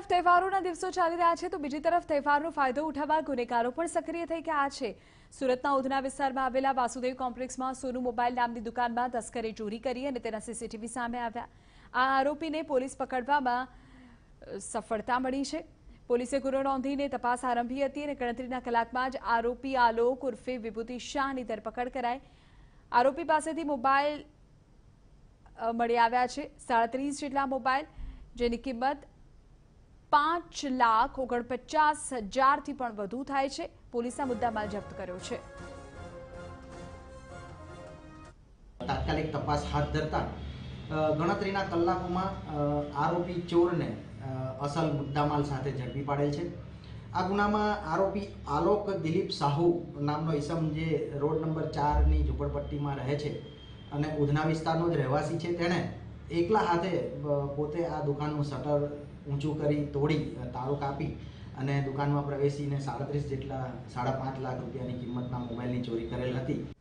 તરફ તહેવારોના દિવસો ચાલી રહ્યા છે તો બીજી તરફ તહેવારનો ફાયદો ઉઠાવવા ગુનેગારો પણ સક્રિય થઈ ગયા છે। સુરતના ઉધના વિસ્તારમાં આવેલા વાસુદેવ કોમ્પ્લેક્સમાં સોનુ મોબાઈલ નામની દુકાનમાં તસ્કરે ચોરી કરી અને તેના સીસીટીવી સામે આવ્યા। આ આરોપીને પોલીસ પકડવામાં સફળતા મળી છે। પોલીસે ગુનો નોંધીને તપાસ આરંભી હતી અને ગણતરીના કલાકમાં જ આરોપી આલોક ઉર્ફે વિભૂતિ શાહની ધરપકડ કરાઈ। આરોપી પાસેથી મોબાઈલ મળી આવ્યા છે 37 જેટલા મોબાઈલ, જેની કિંમત 5,49,000 થી પણ વધુ થાય છે। પોલીસે મુદ્દામાલ જપ્ત કર્યો છે। તાત્કાલિક તપાસ હાથ ધરતા ગણતરીના કલાકોમાં આરોપી ચોરને અસલ મુદ્દામાલ સાથે ઝડપી પાડેલ છે। આ ગુનામાં આરોપી આલોક દિલીપ સાહુ નામનો ઈસમ જે રોડ નંબર 4 ની ઝુંપડપટ્ટીમાં રહે છે અને ઉધના વિસ્તારનો જ રહેવાસી છે, તેણે એકલા હાથે પોતે આ દુકાનનું શટર ઊંચું કરી તોડી તાળો કાપી અને દુકાનમાં પ્રવેશીને 37 જેટલા 5.5 લાખ રૂપિયાની કિંમતના મોબાઈલની ચોરી કરેલ હતી।